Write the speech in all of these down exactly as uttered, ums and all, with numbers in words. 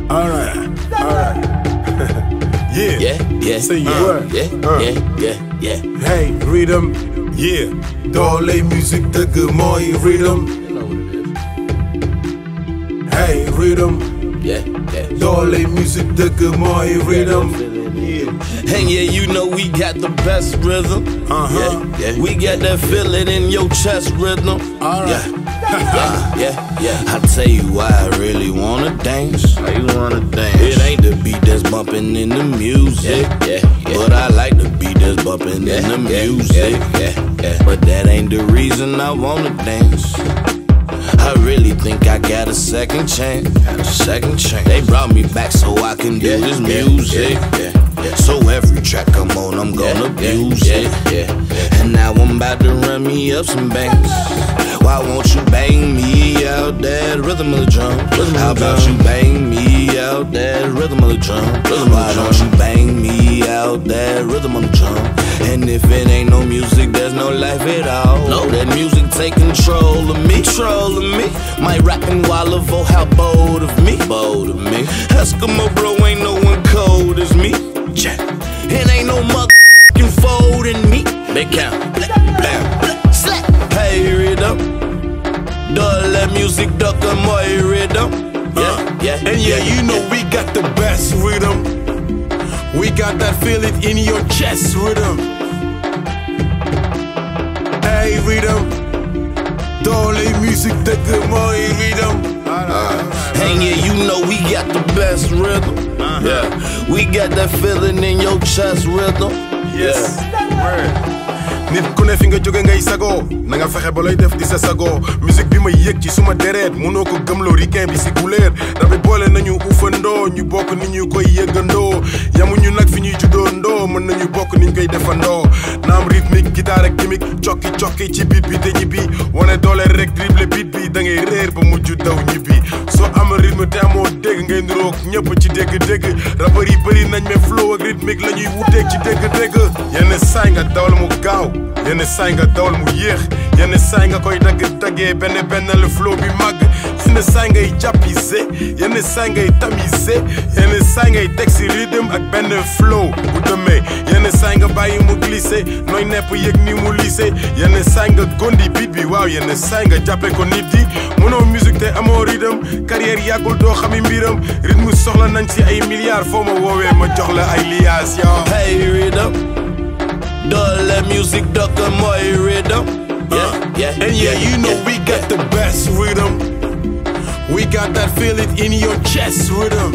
Alright, alright. Yeah, yeah, yeah, say your uh, word. yeah, uh. yeah, yeah, yeah. Hey, rhythm, yeah. Doole music dëgg mooy rhythm. Hey, rhythm, yeah, yeah. Doole music dëgg mooy rhythm. And yeah, you know we got the best rhythm. Uh-huh. Yeah, yeah. We got that feeling in your chest rhythm. Alright. Yeah. Yeah, yeah, yeah. I tell you why I really wanna dance. Why you wanna dance? It ain't the beat that's bumping in the music, Yeah, yeah, yeah. but I like the beat that's bumping Yeah, in the yeah, music. yeah, yeah, yeah. But that ain't the reason I wanna dance. I really think I got a second chance. Got a second chance. They brought me back so I can do Yeah, this yeah, music. yeah, yeah, yeah. So every track I'm on, I'm gonna Yeah, abuse yeah, it. yeah, yeah. And now I'm about to run me up some banks. Why won't you bang me out that rhythm of the drum? Rhythm of How the about drum. you bang me out that rhythm of the drum? Rhythm of Why the don't drum. you bang me out that rhythm of the drum? And if it ain't no music, there's no life at all. No. That music take control of me, control of me. My rapping Wallavo, how bold of me, bold of me. Eskimo bro, ain't no one cold as me. Jack. It ain't no motherfucking fold in me. Big count, bam, slap. Hey rhythm, Doole music duck and my rhythm. Yeah, yeah, And yeah, you know we got the best rhythm. We got that feel it in your chest rhythm. Hey rhythm, Doole music dëgg mooy rhythm. And yeah, you know we got the best rhythm. Yeah, we got that feeling in your chest rhythm. Yes. Nit ku ne fi nga jóge ngay sago na nga fexe ba lay def di sa sago musique bi ma yëg ci suma deret mënoo ko gëmloo ricain bi si guleer rabi boole nañu ufandoo ñu bokk ni ñu koy yëggandoo yamuñu nag fi ñuy juddoo ndoo mën nañu bokk ni ñu koy defandoo naam rythmique guitare ak gimmick cokki cokki ci beat bi te ñibbi wane doole rek dribble beat bi da ngay réer ba mujj daw ñibbi soo am rythme te amoo dégg ngay niroog ñëpp ci dégg-dégg rappeur yi bëri nañ mais flow ak rythmique la ñuy wuteeg ci dégg-dégg yenn saay nga dawal mu gaaw yenn saay nga dawal mu yéex yenn saay nga koy dagg daggee benn benn le flow bi màgg yenn saay ngay jàppise yenn saay ngay tamise yenn saay ngay teg si rythme ak benn flow bu demee yenn saay nga bàyyi mu glissé nooy nepp yëg ni mu lissé yenn saay nga gondi beat bi waaw yenn saay nga jàppe ko nit yi mënoo musique te amoo rythme carrière yàggul doo xami mbiram rythme soxla nañ si ay milliards foo ma woowee ma jox la ay liaas yow. Hey rhythm, Doole music duck and my rhythm. Yeah, yeah, And yeah, you know we got the best rhythm. We got that feel it in your chest rhythm.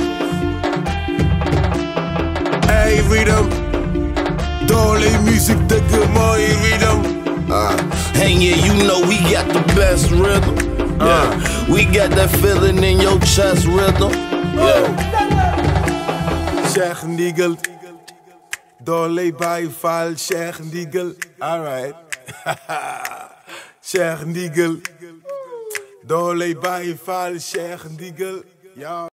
Hey rhythm, Doole music dëgg mooy rhythm. And yeah, you know we got the best rhythm. Yeah, we got that feeling in your chest rhythm. Yeah. Cheikh Ndigal, Doole Baye Fall, Cheikh Ndigal. All right. Cheikh Ndigal, Doole Baye Fall, Cheikh Ndigal. Yeah.